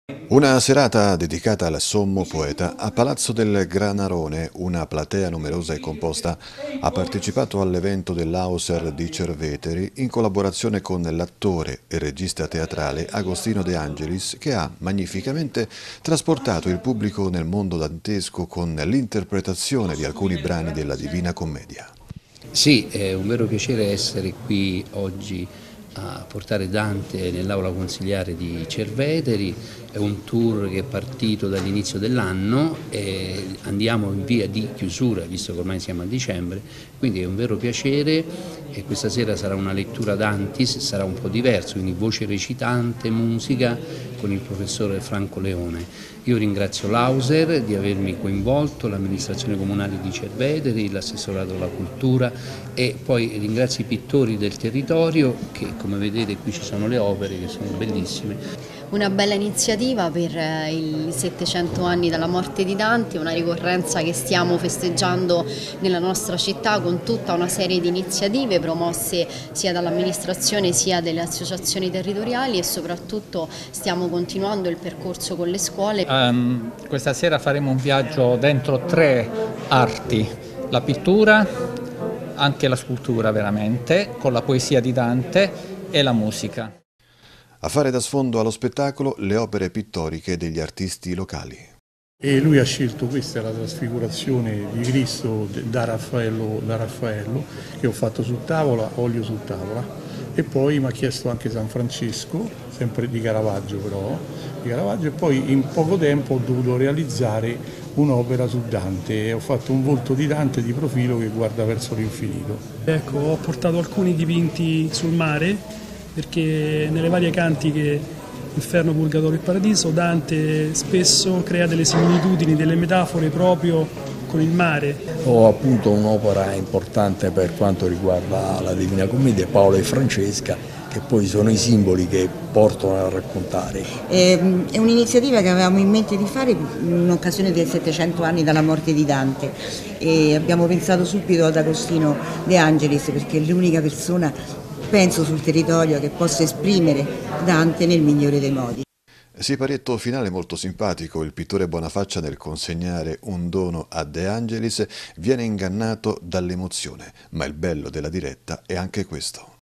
Una serata dedicata al sommo poeta a Palazzo del Granarone, una platea numerosa e composta, ha partecipato all'evento dell'Auser di Cerveteri in collaborazione con l'attore e regista teatrale Agostino De Angelis, che ha magnificamente trasportato il pubblico nel mondo dantesco con l'interpretazione di alcuni brani della Divina Commedia. Sì, è un vero piacere essere qui oggi a portare Dante nell'aula consiliare di Cerveteri. È un tour che è partito dall'inizio dell'anno e andiamo in via di chiusura, visto che ormai siamo a dicembre, quindi è un vero piacere e questa sera sarà una lettura d'Antis, sarà un po' diverso, quindi voce recitante, musica con il professore Franco Leone. Io ringrazio l'Auser di avermi coinvolto, l'amministrazione comunale di Cerveteri, l'assessorato alla cultura e poi ringrazio i pittori del territorio che, come vedete, qui ci sono le opere che sono bellissime. Una bella iniziativa per i 700 anni dalla morte di Dante, una ricorrenza che stiamo festeggiando nella nostra città con tutta una serie di iniziative promosse sia dall'amministrazione sia dalle associazioni territoriali e soprattutto stiamo continuando il percorso con le scuole. Questa sera faremo un viaggio dentro 3 arti, la pittura, anche la scultura veramente, con la poesia di Dante e la musica. A fare da sfondo allo spettacolo le opere pittoriche degli artisti locali. E lui ha scelto questa, la trasfigurazione di Cristo da Raffaello, che ho fatto su tavola, olio su tavola, e poi mi ha chiesto anche San Francesco, sempre di Caravaggio però, e poi in poco tempo ho dovuto realizzare un'opera su Dante e ho fatto un volto di Dante di profilo che guarda verso l'infinito. Ecco, ho portato alcuni dipinti sul mare, perché nelle varie cantiche Inferno, Purgatorio e Paradiso Dante spesso crea delle similitudini, delle metafore proprio con il mare. Ho appunto un'opera importante per quanto riguarda la Divina Commedia, Paolo e Francesca, che poi sono i simboli che portano a raccontare. È un'iniziativa che avevamo in mente di fare in occasione dei 700 anni dalla morte di Dante e abbiamo pensato subito ad Agostino De Angelis perché è l'unica persona, penso, sul territorio che possa esprimere Dante nel migliore dei modi. Siparietto finale molto simpatico, il pittore Bonafaccia nel consegnare un dono a De Angelis viene ingannato dall'emozione, ma il bello della diretta è anche questo.